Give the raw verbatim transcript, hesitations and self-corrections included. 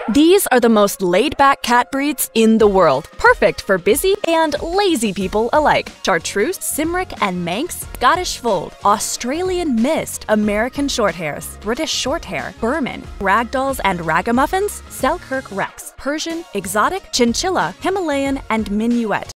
These are the most laid-back cat breeds in the world, perfect for busy and lazy people alike. Chartreuse, Cymric, and Manx, Scottish Fold, Australian Mist, American Shorthairs, British Shorthair, Burman, Ragdolls and Ragamuffins, Selkirk Rex, Persian, Exotic, Chinchilla, Himalayan, and Minuet.